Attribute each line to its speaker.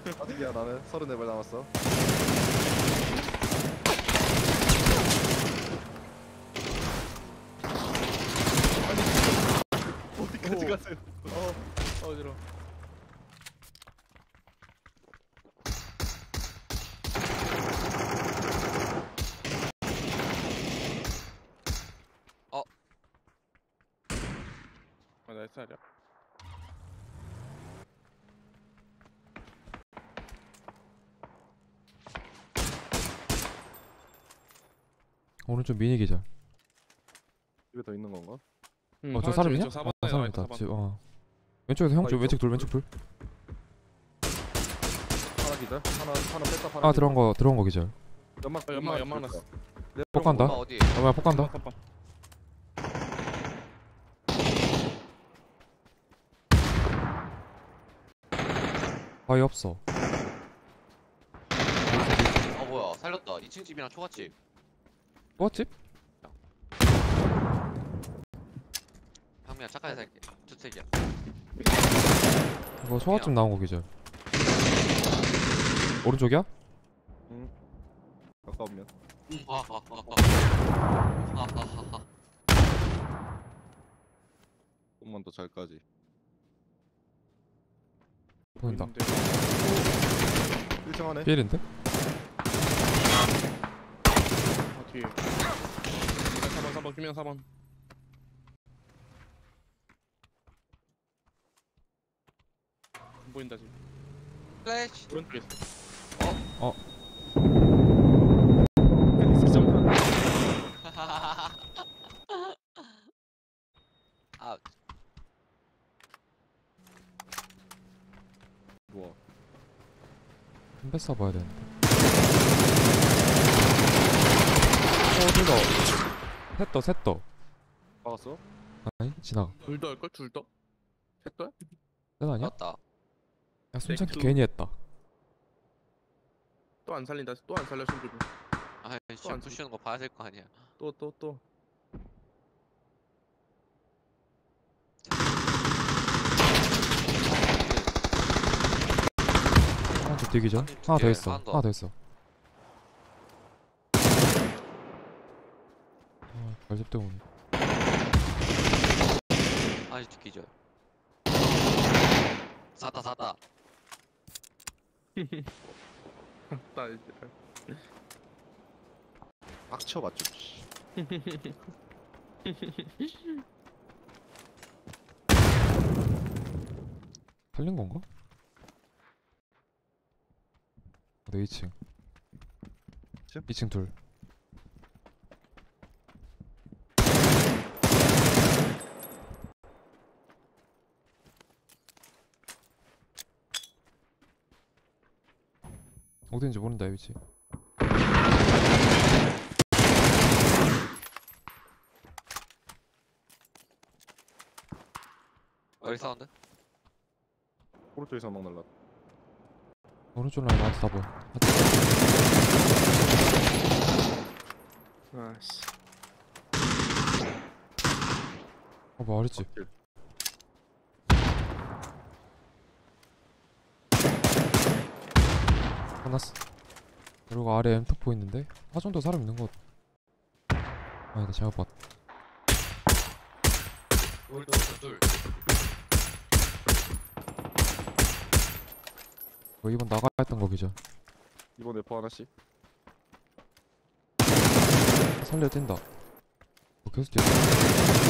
Speaker 1: 아직이야. 나는 34발 남았어. 어디까지 갔어요?
Speaker 2: 어지러. 나이스 하려.
Speaker 3: 오른쪽 미니 기절.
Speaker 1: 집에 더 있는 건가?
Speaker 3: 저 사람이냐?
Speaker 2: 사람이다.
Speaker 3: 사람이다. 왼쪽에서 형 쪽, 왼쪽 둘.
Speaker 1: 하나 기절. 하나 뺐다.
Speaker 3: 하나 들어간 거 기절.
Speaker 2: 연막 났어.
Speaker 3: 폭 간다.
Speaker 4: 어디?
Speaker 3: 뭐야, 폭 간다. 바위 없어.
Speaker 4: 뭐야 살렸다. 2층 집이랑 초가집.
Speaker 3: 뭐집?
Speaker 4: 형미야 착하게 살게. 주택이야.
Speaker 3: 이거 소화집 나온 거 기절. 오른쪽이야?
Speaker 1: 가까우면. 좀만 더 잘까지.
Speaker 3: 보인다.
Speaker 1: 1층 안에.
Speaker 3: 필인데?
Speaker 2: 뒤에. 4번 김영 4번. 안 보인다 지금.
Speaker 4: 플래시.
Speaker 2: 오른쪽에 있어.
Speaker 4: 아
Speaker 1: 뭐야?
Speaker 3: 한 배 써봐야 되는데. 둘더. 셋더.
Speaker 1: 박았어?
Speaker 3: 아니, 지나가.
Speaker 2: 둘 더 할걸? 둘 더? 셋 더야?
Speaker 3: 셋 아니야?
Speaker 4: 맞다.
Speaker 3: 야, 숨참기
Speaker 2: 땡큐.
Speaker 3: 괜히 했다.
Speaker 2: 또 안 살린다. 또 안 살려 숨기고.
Speaker 4: 아이씨
Speaker 2: 안
Speaker 4: 부시는 거 봐야 될 거 아니야.
Speaker 2: 또.
Speaker 3: 하나 더 뛰기 전. 하나 더 있어. 하나 더 있어. 발집 때문에.
Speaker 4: 아니 죽기죠. 샀다.
Speaker 2: 나 이제.
Speaker 1: 빡쳐 맞죠? 씨.
Speaker 3: 살린 건가? 네, 2층. 2층 둘. 어딘지 모른다, 이 위치.
Speaker 4: 어디 사운드?
Speaker 1: 오른쪽에서 막 날라.
Speaker 3: 오른쪽 라인 나한테 다 보여.
Speaker 2: 아씨.
Speaker 3: 말했지. 끝났어. 그리고 아래 엠터포 있는데 하정도 사람 있는 것 같아. 아니다, 잘못 봤다.
Speaker 4: 둘.
Speaker 3: 이번 나가 했던 거 기죠.
Speaker 1: 이번 F 하나씩.
Speaker 3: 살려 뛴다. 계속 뛰어.